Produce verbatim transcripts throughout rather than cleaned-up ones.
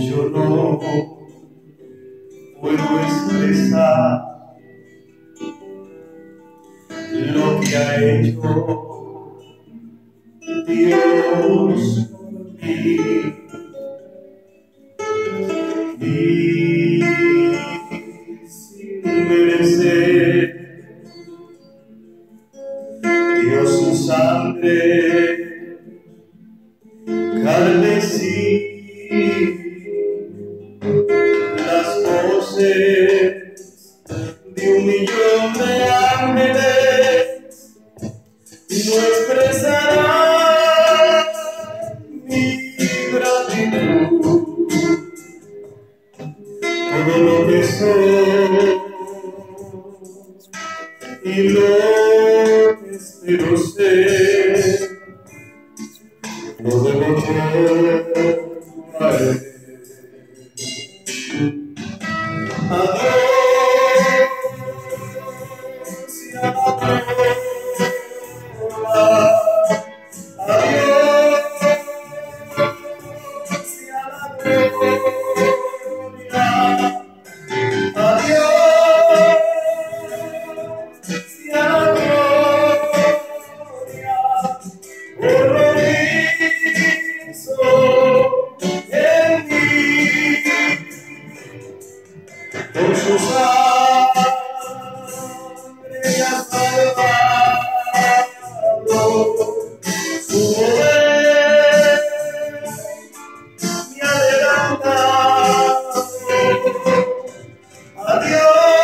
yo no puedo expresar lo que ha hecho Dios por mí. Y sin merecer, dio su sangre carmesí. Las voces de un millón de ángeles no expresarán mi gratitud. Todo lo que soy y lo que espero ser, lo debo todo a Él. Adiós y a la gloria, adiós y a la gloria, adiós y a la gloria, por lo que hizo en mí. Con su sangre me ha salvado, su poder me ha levantado. Adiós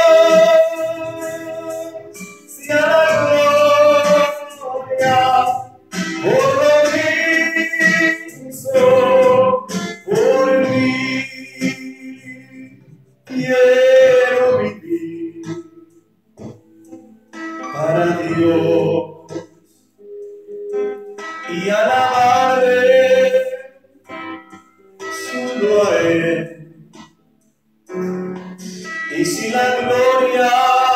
y a la gloria, por lo que hizo por mí. Quiero vivir para Dios y alabarle solo a Él. Y si la gloria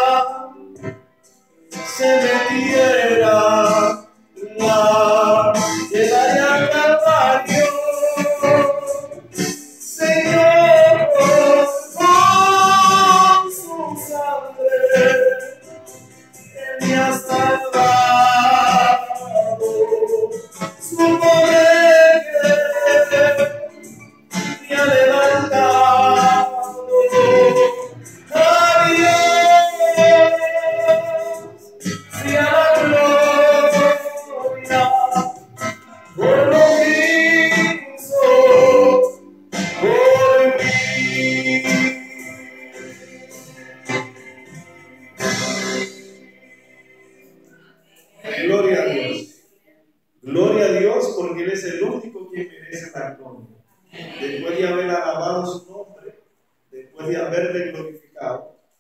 se metiera, la llevaría al Calvario. Señor, con su sangre Él me ha salvado, su poder me ha levantado. Adiós y a la gloria, por lo que hizo por mí. Gloria a Dios. Gloria a Dios, porque Él es el único que merece la gloria. Después de haber alabado su nombre, después de haberle glorificado,